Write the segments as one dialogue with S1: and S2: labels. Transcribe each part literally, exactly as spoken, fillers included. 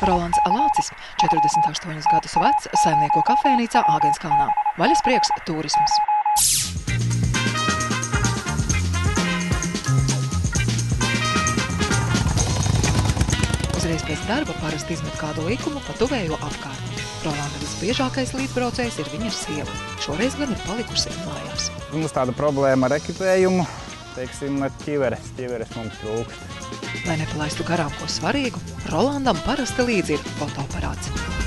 S1: Rolands Lācis, četrdesmit astoņus gadus vecs, saimnieko kafejnīcā Āgenskalnā. Vaļas prieks turisms. Uzreiz pēc darba parasti izmet kādu likumu pa tuvējo apkārtni. Rolanda visbiežākais līdzbraucējs ir viņa sieva. Šoreiz gan ir palikusi mājās.
S2: Mums tāda problēma ar ekipējumu, teiksim, ar ķiveres. Ķiveres mums trūkst.
S1: Lai nepalaistu garām ko svarīgu, Rolandam parasti līdzi ir fotoaparāts.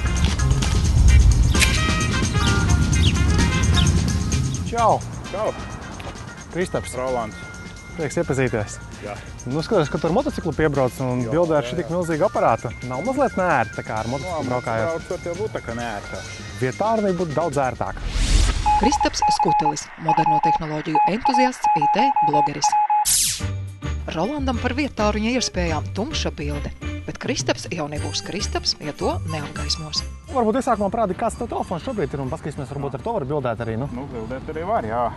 S3: Čau!
S2: Čau!
S3: Kristaps.
S2: Rolands.
S3: Prieks iepazīties.
S2: Jā.
S3: Nu, skatos, ka tu ar motociklu piebrauc un
S2: Jā,
S3: bildē ar
S2: jā,
S3: šitik
S2: jā.
S3: milzīgu aparātu. Nav mazliet neērti, tā kā ar motociklu braukājot.
S2: Brauc var tev būt tā kā neērtā.
S3: Vietārnī būtu daudz ērtāk.
S1: Kristaps Skutelis, moderno tehnoloģiju entuziasts, I T blogeris. Rolandam par vietāruņa iespējām tumša bilde, bet Kristaps jau nebūs Kristaps, ja to neapgaismos.
S3: Varbūt iesākumā parādi, kāds tev telefons šobrīd ir un paskatīsimies, varbūt ar to var bildēt arī, nu.
S2: Nu, bildēt arī var, jā.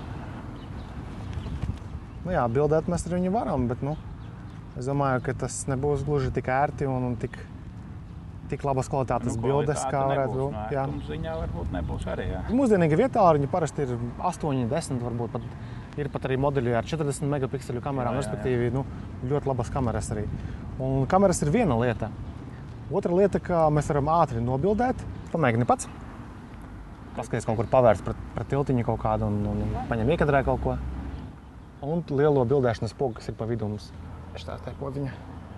S3: Nu jā, bildēt mēs ar viņu varam, bet, nu, es domāju, ka tas nebūs gluži tik ērti un, un tik, tik labas kvalitātes
S2: Nu,
S3: bildes, kā varētu
S2: nebūs,
S3: būt.
S2: no
S3: Jā.
S2: ērtums ziņā varbūt nebūs arī, jā.
S3: Mūsdienīgi vietāruņi parasti ir astoņi, desmit, varbūt pat ir pat arī modeļi ar četrdesmit megapikseļu kamerām,
S2: Jā, jā, jā.
S3: respektīvi, nu, ļoti labas kameras arī. Un kameras ir viena lieta. Otra lieta, ka mēs varam ātri nobildēt. Pamēģini pats. Paskaties kaut kur pavērst pret, pret tiltiņu kaut kādu un, un, un paņem iekadrē kaut ko. Un lielo bildēšanas pogu, kas ir pa vidu mums. Šitā tā podziņa.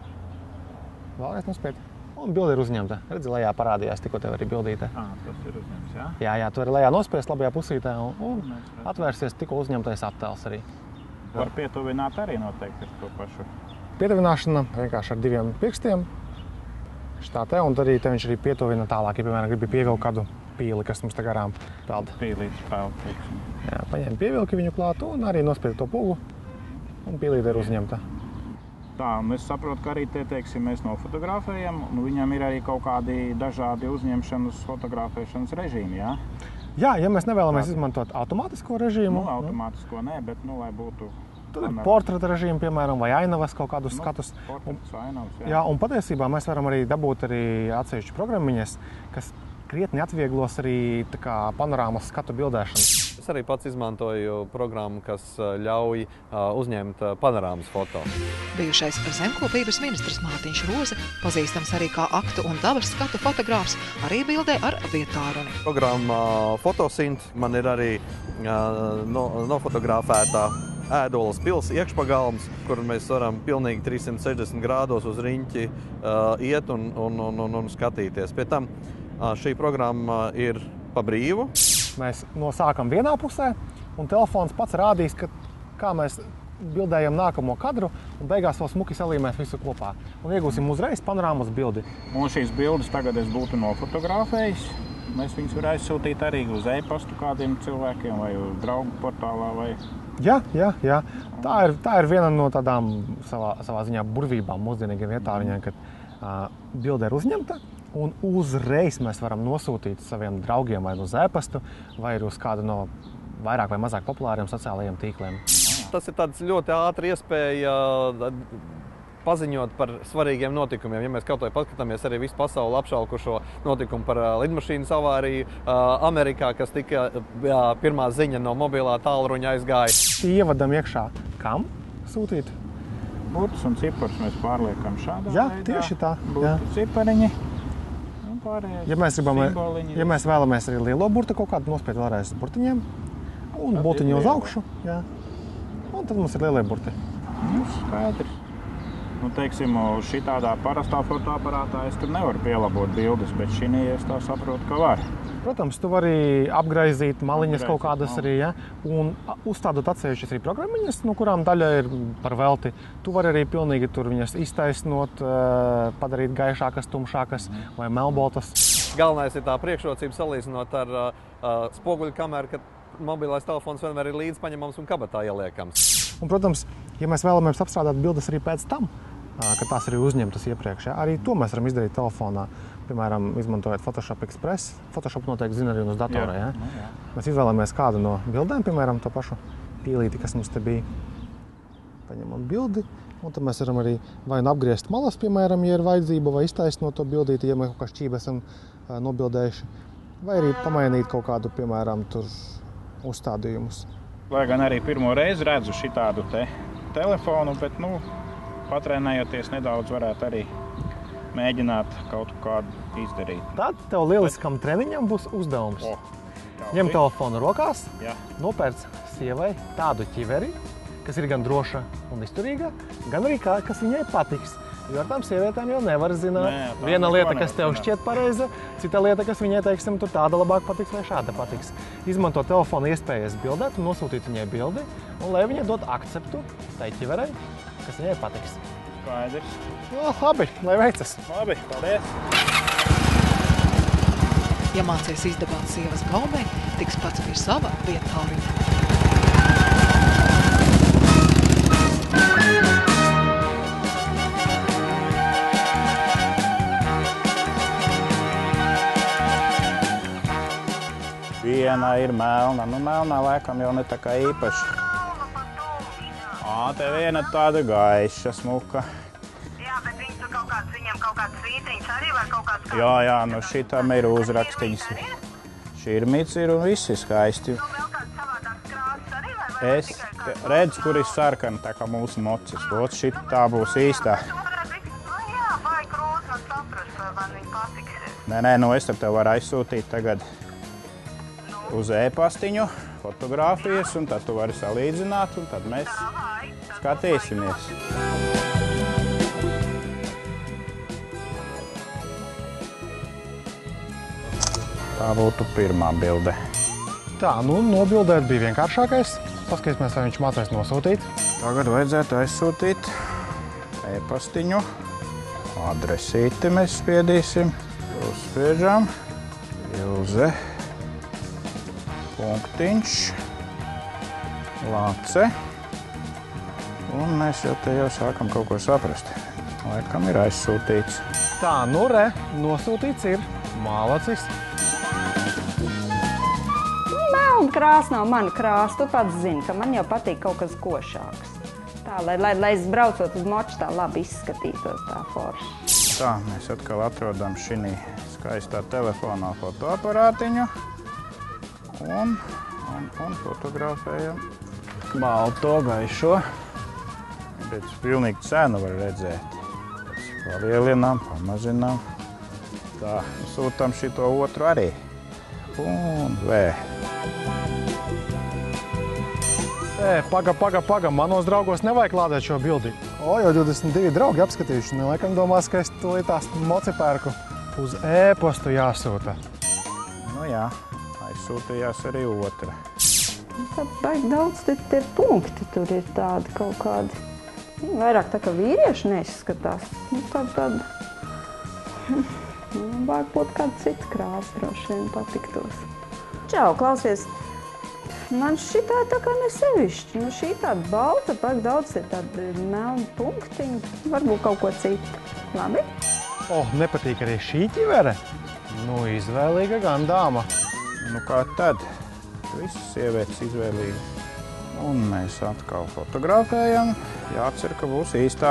S3: Vēlreiz nospied. Un bilde ir uzņemta. Redzi, lejā parādījās, tikko tev arī bildīte.
S2: Ā, tas ir uzņemts, jā?
S3: Jā, jā, tu vari lejā nospiest labajā pusītē un, un atvērsies tikko uzņemtais attēls arī.
S2: Var pietuvināt arī noteikti ar to pašu.
S3: Pietuvināšana vienkārši ar diviem pirkstiem. Šitā te, un arī te viņš arī pietuvina tālāk, ja, piemēram, gribi pievilkt kādu pīli, kas mums te garām peld.
S2: Pīlītes peld, teiksim.
S3: Jā, paņem pievilki viņu klāt un arī nospied to pugu, un pīlīte ir uzņemta.
S2: Tā, un es saprotu, ka arī te, teiksim, mēs nofotografējam, un viņam ir arī kaut kādi dažādi uzņemšanas, fotografēšanas režīmi, jā?
S3: Jā, ja mēs nevēlamies izmantot automātisko režīmu,
S2: Nu, automātisko nē, bet, nu, lai būtu...
S3: tad ir portreta režīmu, piemēram, vai ainavas kaut kādus skatus.
S2: Portrets, ainavas, jā.
S3: Jā, un patiesībā mēs varam arī dabūt arī atsevišķu programmiņas, kas krietni atvieglos arī tā kā panorāmas skatu bildēšanu.
S4: Es arī pats izmantoju programmu, kas ļauj uzņemt panorāmas foto.
S1: Bijušais zemkopības ministrs Mārtiņš Roze, pazīstams arī kā aktu un dabas skatu fotogrāfs, arī bildē ar vietāruni.
S4: Programma Fotosint man ir arī no, nofotografētā Ēdolas pils iekšpagalms, kur mēs varam pilnīgi trīssimt sešdesmit grādos uz riņķi uh, iet un, un, un, un, un skatīties. Pie tam uh, šī programma ir pa brīvu.
S3: Mēs nosākam vienā pusē, un telefons pats rādīs, ka, kā mēs bildējam nākamo kadru, un beigās vēl smuki salīmēs visu kopā. Un iegūsim uzreiz panorāmas bildi.
S2: Un šīs bildes tagad es būtu nofotografējis. Mēs viņus var aizsūtīt arī uz e-pastu kādiem cilvēkiem vai uz draugu portālā vai...
S3: Jā, jā, jā. Tā ir, tā ir viena no tādām savā, savā ziņā burvībām mūsdienīgiem vietāruņiem, kad uh, bilde ir uzņemta, un uzreiz mēs varam nosūtīt saviem draugiem vai uz e-pastu, vai uz kādu no vairāk vai mazāk populāriem sociālajiem tīkliem.
S4: Tas ir tāds ļoti ātri iespēja paziņot par svarīgiem notikumiem. Ja mēs kaut vai paskatāmies arī visu pasauli apšaukušo notikumu par lidmašīnas avāriju Amerikā, kas tika jā, pirmā ziņa no mobilā tālruņa aizgāja.
S3: Ievadam iekšā. Kam sūtīt?
S2: Burtus un ciparus mēs pārliekam šādā
S3: Jā,
S2: veidā.
S3: tieši tā.
S2: Burtu
S3: Jā.
S2: cipariņi. Un pārējais
S3: Ja mēs, gribam,
S2: simboliņi.
S3: ja mēs vēlamies arī lielo burtu kaut kādu nospied vēlreiz uz burtiņiem, un
S2: Tad
S3: burtiņu
S2: ir
S3: uz
S2: liela.
S3: augšu, jā. Un tad mums ir lielie burti.
S2: Nu, skaidrs. Nu, teiksim, uz šitādā parastā fotoaparātā es tur nevaru pielabot bildes, bet šī es tā saprotu, ka var.
S3: Protams, tu vari apgraizīt maliņas
S2: Apgraizīt
S3: kaut kādas
S2: mali.
S3: arī, ja? Un uzstādot atsevišķas arī programmiņas, no kurām daļa ir par velti. Tu vari arī pilnīgi tur viņas iztaisnot, padarīt gaišākas, tumšākas vai melnbaltas.
S4: Galvenais ir tā priekšrocība salīdzinot ar uh, spoguļu kameru, ka mobilais telefons vienmēr ir līdz paņemams un kabatā ieliekams.
S3: Un, protams, ja mēs vēlamies apstrādāt bildes arī pēc tam, kad tās ir uzņemtas iepriekš, ja? Arī to mēs varam izdarīt telefonā. Piemēram, izmantojot Photoshop Express. Photoshop noteikti zina arī uz datora.
S2: Jā,
S3: Ja?
S2: nu, jā.
S3: Mēs izvēlamies kādu no bildēm, piemēram, to pašu pīlīti, kas mums te bija. Paņemam bildi Un tad mēs varam arī vai nu apgriezt malas, piemēram, ja ir vajadzība, vai iztaisnot to bildīti, ja mēs kaut kā šķīvi esam nobildējuši, vai arī pamainīt kaut kādu, piemēram, tur uzstādījumus.
S2: Lai gan arī pirmo reizi redzu šitādu te telefonu, bet, nu, patrenējoties nedaudz varētu arī mēģināt kaut kādu izdarīt.
S3: Tad tev lieliskam treniņam būs uzdevums.
S2: O,
S3: Ņem telefonu rokās,
S2: Jā.
S3: nopērc sievai tādu ķiveri, kas ir gan droša un izturīga, gan arī kā, kas viņai patiks. Jo ar tām sievietēm jau nevar zināt.
S2: Nē, tā
S3: Viena lieta,
S2: neko
S3: kas tev
S2: nevar
S3: šķiet pareiza, cita lieta, kas viņai, teiksim, tur tāda labāk patiks vai šāda patiks. Izmanto telefonu iespējas bildēt un nosūtīt viņai bildi, un lai viņai dot akceptu tai ķiverei, kas viņai patiks.
S2: Skaidrs.
S3: No, labi, lai veicas.
S2: Labi, paldies.
S1: Ja mācies izdabāt sievas gaumē, tiks pats pie sava vietāriņa.
S2: Viena ir melna, nu melnā laikam jau ne tā kā īpaši. Ā, te viena tāda gaiša, smuka.
S5: Jā, bet viņš tur kaut kāds, viņam kaut kāds svītriņš arī vai kaut kāds...
S2: Jā, jā, nu šitam ir uzrakstiņas. Širmīts ir un viss ir skaisti.
S5: Nu, vēl kāds savādāks krāsas arī vai vai
S2: Es
S5: tikai kāds...
S2: redzu, kur ir sarkana, tā kā mūsu mocis. Lūdzu, šit tā būs īstā.
S5: Nu jā, vai krūti man saprast, vai man viņi patiksies.
S2: Nē, nē, nu es tev varu aizsūtīt tagad uz e-pastiņu fotogrāfijas, un tad tu vari salīdzināt, un tad mēs skatīsimies. Tā būtu pirmā bilde.
S3: Tā, nu, nobildēt bija vienkāršākais. Paskatīsimies, vai viņš mācēs nosūtīt.
S2: Tagad vajadzētu aizsūtīt e-pastiņu. Adresīti mēs spiedīsim. Uzspiežam. Ilze. Punktiņš. Lāce. Un mēs jau te jau sākam kaut ko saprast. Laikam ir aizsūtīts.
S3: Tā, nu re, nosūtīts ir. Mālacis.
S6: Melna krāsa nav mana krāsa. Tu pats zini, ka man jau patīk kaut kas košāks. Tā, lai, lai, lai es braucot uz moču tā labi izskatītos tā forši.
S2: Tā, mēs atkal atrodam šī skaistā telefonā fotoaparātiņu. Un, un, un fotografējam balto gaišo. Bet pilnīgi cenu var redzēt. Palielinām, pamazinām. Tā, sūtam šito otru arī. Un vē.
S3: Ē, paga, paga, paga, manos draugos nevajag lādēt šo bildi. O, jau divdesmit divi draugi apskatījuši. Nu, laikam domās, ka es tūlīt tās moci pērku. Uz e-postu jāsūta.
S2: Nu jā, aizsūtījās arī otra.
S6: Tad baigi daudz te ir punkti, tur ir tādi kaut kādi. Viņi vairāk tā kā vīrieši neizskatās. Nu, tad, tad... Nu, vajag būt kāda cita krāsa, droši vien patiktos. Čau, klausies. Man šitā tā kā nesevišķi. Nu, šī tāda balta, baigi daudz ir tādi melni punktiņi. Varbūt kaut ko citu. Labi?
S3: O, nepatīk arī šī ķivere? Nu, izvēlīga gan dāma.
S2: Nu kā tad? Visas sievietes izvēlīgi. Un mēs atkal fotografējam. Jācer, ka būs īstā.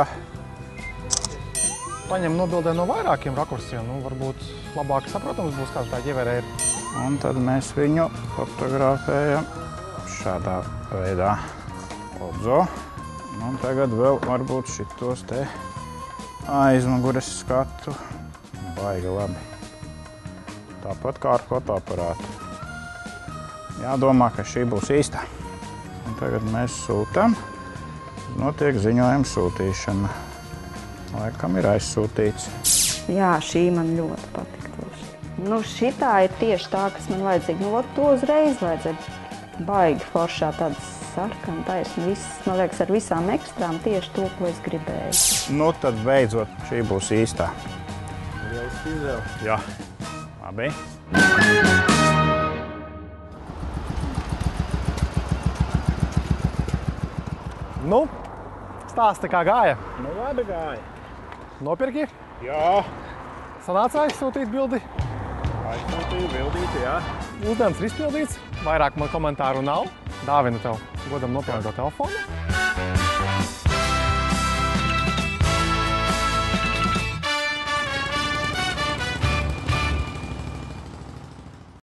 S3: Paņem nobildē no vairākiem rakursiem. Nu, varbūt labāk saprotams būs, kāda tā ķivere ir.
S2: Un tad mēs viņu fotografējam šādā veidā. Odzo. Un tagad vēl varbūt šitos te aizmugures skatu. Baigi labi. Tāpat kā ar fotoaparātu. Jādomā, ka šī būs īstā. Un tagad mēs sūtam. Notiek ziņojuma sūtīšana. Laikam ir aizsūtīts.
S6: Jā, šī man ļoti patiktoši. Nu, šitā ir tieši tā, kas man vajadzīga. Nu, to uzreiz vajadzēja baigi foršā tāda sarkana taisna. Viss, man liekas, ar visām ekstrām tieši to, ko es gribēju.
S2: Nu, tad beidzot šī būs īstā. Lieliski izvēle. Jā. Labi.
S3: Nu, stāsti, kā gāja.
S2: Nu, labi gāja.
S3: Nopirki?
S2: Jā.
S3: Sanāca aizsūtīt bildi.
S2: Aizsūtīju bildīti, jā.
S3: Uzdevums ir izpildīts. Vairāk man komentāru nav. Dāvina tev godam nopelnīto telefonu.